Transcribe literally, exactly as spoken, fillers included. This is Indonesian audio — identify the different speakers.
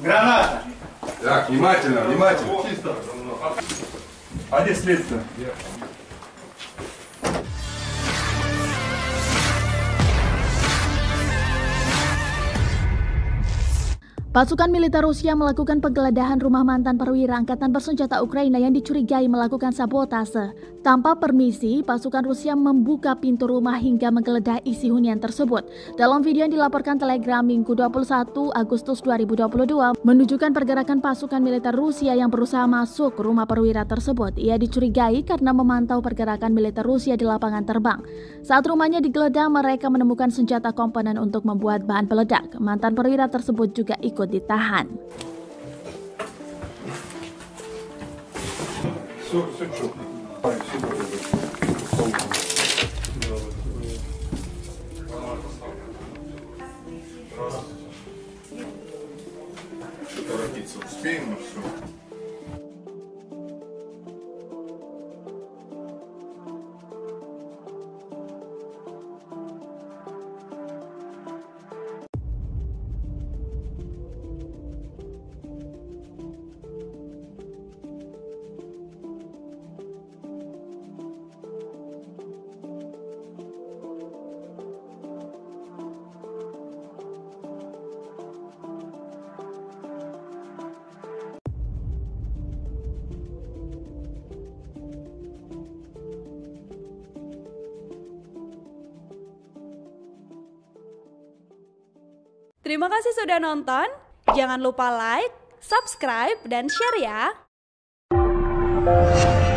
Speaker 1: Граната!
Speaker 2: Так, внимательно, внимательно.
Speaker 1: Чисто. А где следствие?
Speaker 3: Pasukan militer Rusia melakukan penggeledahan rumah mantan perwira angkatan bersenjata Ukraina yang dicurigai melakukan sabotase. Tanpa permisi, pasukan Rusia membuka pintu rumah hingga menggeledah isi hunian tersebut. Dalam video yang dilaporkan Telegram Minggu dua puluh satu Agustus dua ribu dua puluh dua, menunjukkan pergerakan pasukan militer Rusia yang berusaha masuk ke rumah perwira tersebut. Ia dicurigai karena memantau pergerakan militer Rusia di lapangan terbang. Saat rumahnya digeledah, mereka menemukan senjata komponen untuk membuat bahan peledak. Mantan perwira tersebut juga ikut ditahan.
Speaker 2: Торопиться успеем, но все.
Speaker 4: Terima kasih sudah nonton. Jangan lupa like, subscribe, dan share ya.